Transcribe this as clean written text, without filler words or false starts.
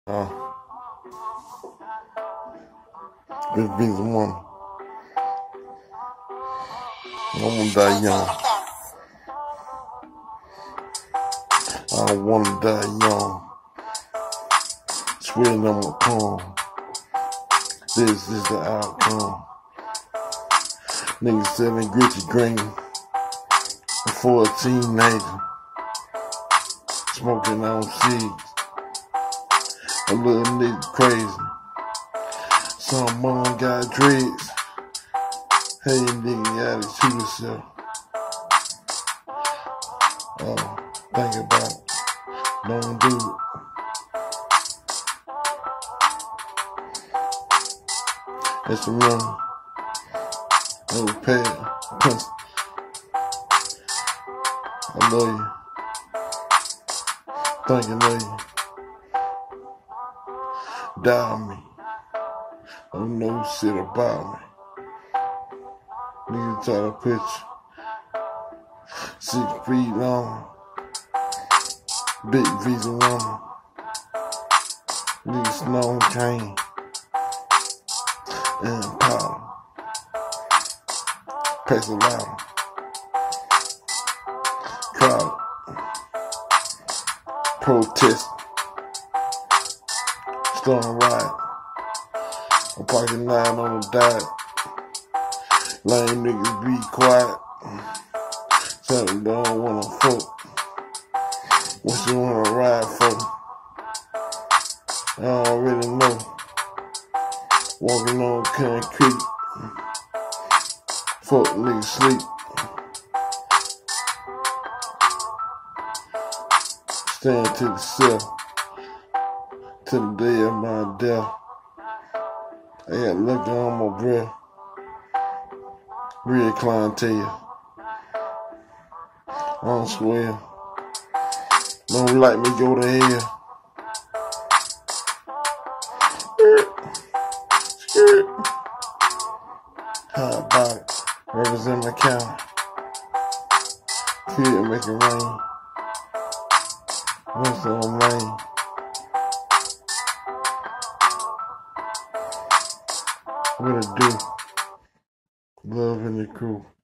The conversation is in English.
Uh, this beats a woman. I wanna die young. I don't wanna die young. Sweating on my palm. This is the outcome. Niggas selling Gucci green for a teenager. Smoking on seeds. A little nigga crazy. Some mom got dreads. Hey, nigga, gotta shoot yourself. Oh, think about it. Don't do it. It's a run. No pad. Punch. I love you. Thinking of you. Die on me. Don't know shit about me. Nigga try to picture 6 feet long, big Veasey woman. Nigga snow cane and powder. Pace a lot. Crowd. Protest. Storm riot. I'm parking 9 on the dot. Lame niggas be quiet. Something don't wanna fuck. What you wanna ride for? I already know. Walking on concrete. Fuck niggas sleep. Stand to the cell. To the day of my death. I got liquor on my breath. Real clientele. I don't swear. Don't like me, go to hell. Skirt. How about it? Represent my county. Feel it make it rain. What's on rain? What it do? Love in the crew.